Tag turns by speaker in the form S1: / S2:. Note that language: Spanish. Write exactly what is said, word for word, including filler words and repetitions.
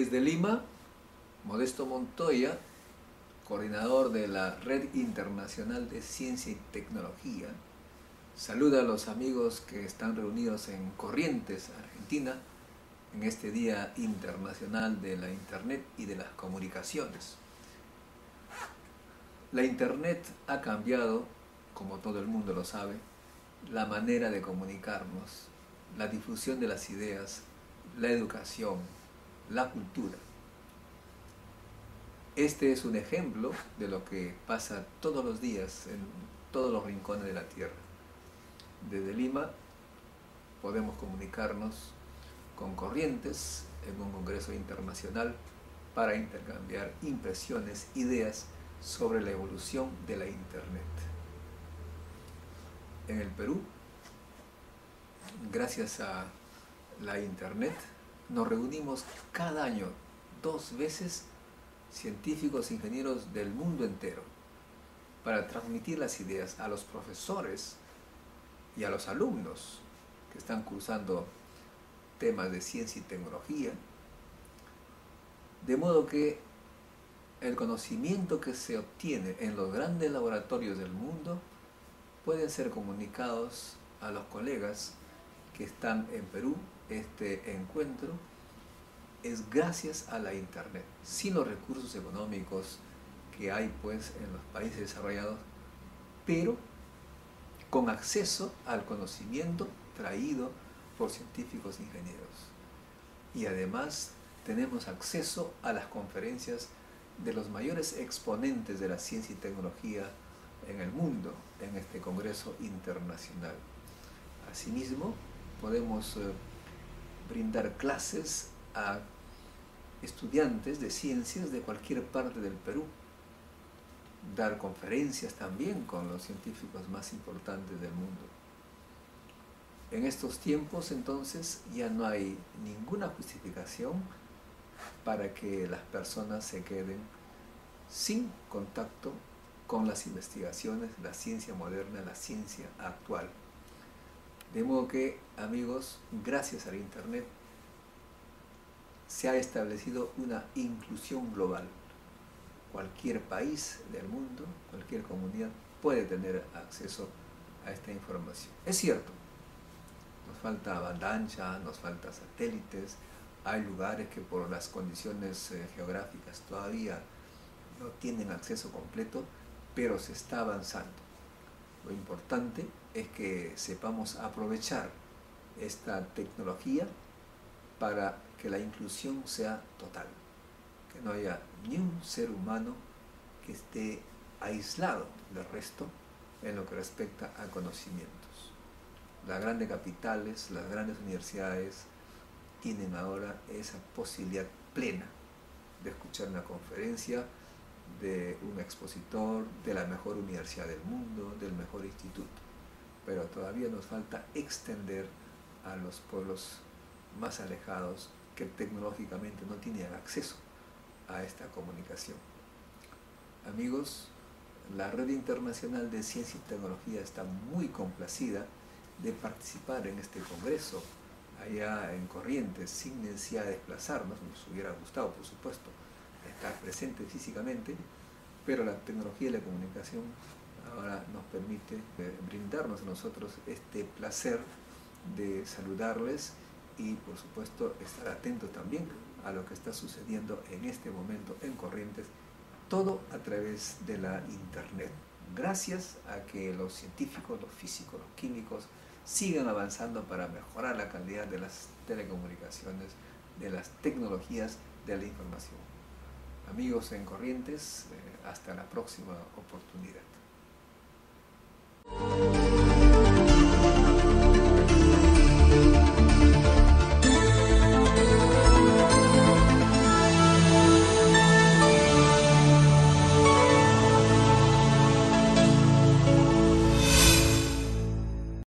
S1: Desde Lima, Modesto Montoya, coordinador de la Red Internacional de Ciencia y Tecnología, saluda a los amigos que están reunidos en Corrientes, Argentina, en este Día Internacional de la Internet y de las Comunicaciones. La Internet ha cambiado, como todo el mundo lo sabe, la manera de comunicarnos, la difusión de las ideas, la educación, la cultura. Este es un ejemplo de lo que pasa todos los días en todos los rincones de la Tierra. Desde Lima podemos comunicarnos con Corrientes en un congreso internacional para intercambiar impresiones, ideas sobre la evolución de la Internet. En el Perú, gracias a la Internet, nos reunimos cada año dos veces científicos e ingenieros del mundo entero para transmitir las ideas a los profesores y a los alumnos que están cursando temas de ciencia y tecnología, de modo que el conocimiento que se obtiene en los grandes laboratorios del mundo pueden ser comunicados a los colegas que están en Perú. Este encuentro es gracias a la Internet, sin los recursos económicos que hay pues en los países desarrollados, pero con acceso al conocimiento traído por científicos e ingenieros. Y además tenemos acceso a las conferencias de los mayores exponentes de la ciencia y tecnología en el mundo, en este Congreso Internacional. Asimismo, podemos eh, brindar clases a estudiantes de ciencias de cualquier parte del Perú, dar conferencias también con los científicos más importantes del mundo. En estos tiempos, entonces, ya no hay ninguna justificación para que las personas se queden sin contacto con las investigaciones, la ciencia moderna, la ciencia actual. De modo que, amigos, gracias al Internet se ha establecido una inclusión global. Cualquier país del mundo, cualquier comunidad puede tener acceso a esta información. Es cierto, nos falta banda ancha, nos falta satélites, hay lugares que por las condiciones eh, geográficas todavía no tienen acceso completo, pero se está avanzando. Lo importante es que sepamos aprovechar esta tecnología para que la inclusión sea total, que no haya ni un ser humano que esté aislado del resto en lo que respecta a conocimientos. Las grandes capitales, las grandes universidades tienen ahora esa posibilidad plena de escuchar una conferencia de un expositor de la mejor universidad del mundo, del mejor instituto, pero todavía nos falta extender a los pueblos más alejados que tecnológicamente no tienen acceso a esta comunicación. Amigos, la Red Internacional de Ciencia y Tecnología está muy complacida de participar en este congreso allá en Corrientes, sin necesidad de desplazarnos. Nos hubiera gustado, por supuesto, estar presentes físicamente, pero la tecnología y la comunicación ahora nos permite brindarnos a nosotros este placer de saludarles y, por supuesto, estar atentos también a lo que está sucediendo en este momento en Corrientes, todo a través de la Internet, gracias a que los científicos, los físicos, los químicos sigan avanzando para mejorar la calidad de las telecomunicaciones, de las tecnologías de la información. Amigos en Corrientes, eh, hasta la próxima oportunidad.